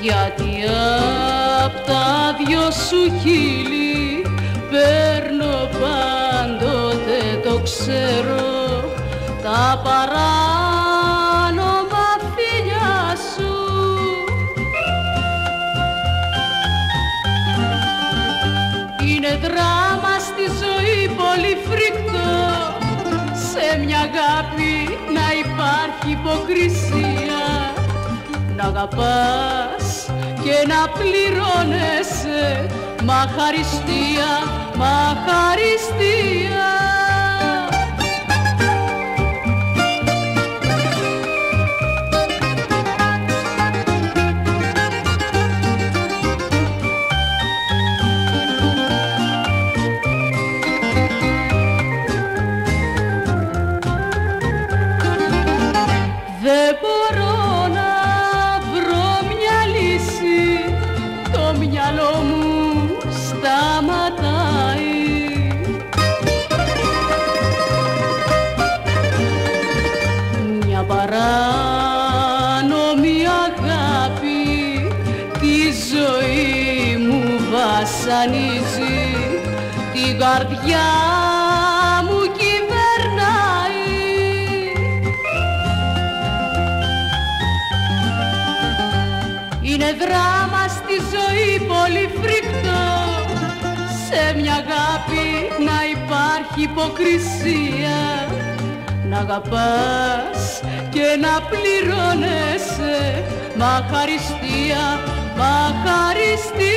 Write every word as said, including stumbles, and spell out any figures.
γιατί απ' τα δυο σου χείλη παίρνω πάντοτε, το ξέρω, τα παράνομα φιλιά σου. Είναι δράμα στη ζωή πολύ φρικτό, σε μια αγάπη να υπάρχει υποκρισία, να αγαπάς και να πληρώνεσαι, μα χαριστία, μα χαριστία. Δεν μπορώ να βρω μια λύση, το μυαλό μου σταματάει. Μια παράνομη αγάπη τη ζωή μου βασανίζει, την καρδιά μου κυβερνάει. Είναι δράμα στη ζωή πολύ φρικτό, σε μια αγάπη να υπάρχει υποκρισία, να αγαπάς και να πληρώνεσαι, μα χαριστία, μα χαριστία.